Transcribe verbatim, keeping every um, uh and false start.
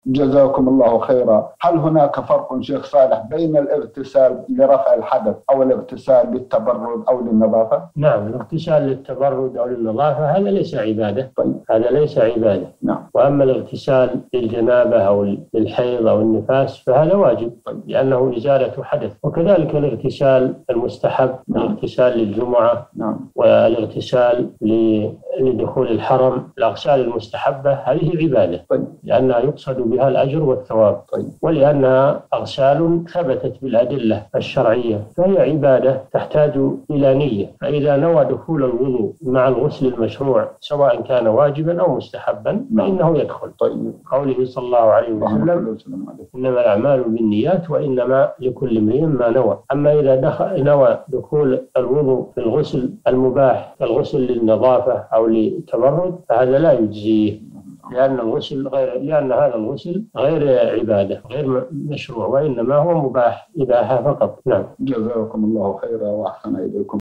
جزاكم الله خيرا. هل هناك فرق شيخ صالح بين الاغتسال لرفع الحدث أو الاغتسال للتبرد أو للنظافة؟ نعم، الاغتسال للتبرد أو للنظافة هذا ليس عبادة. طيب. هذا ليس عبادة. نعم. وأما الاغتسال للجنابة أو للحيض أو النفاس فهذا واجب. طيب. لأنه إزالة حدث. وكذلك الاغتسال المستحب. نعم. الاغتسال للجمعة. نعم. والاغتسال لدخول الحرم، الأغسال المستحبة هذه عبادة. طيب. لأنها يقصد بها الأجر والثواب. طيب. ولأنها أغسال ثبتت بالأدلة الشرعية فهي عبادة تحتاج إلى نية. فإذا نوى دخول الوضوء مع الغسل المشروع سواء كان واجبا أو مستحبا فإنه يدخل. طيب. قوله صلى الله عليه وسلم إنما الأعمال بالنيات وإنما لكل امرئ ما نوى. أما إذا دخل نوى دخول الوضوء في الغسل المباح كالغسل للنظافة أو للتبرد فهذا لا يجزيه، لأن الغسل غير لأن هذا الغسل غير عبادة غير مشروع وإنما هو مباح إباحة فقط. نعم. جزاكم الله خيرا وأحسن إليكم.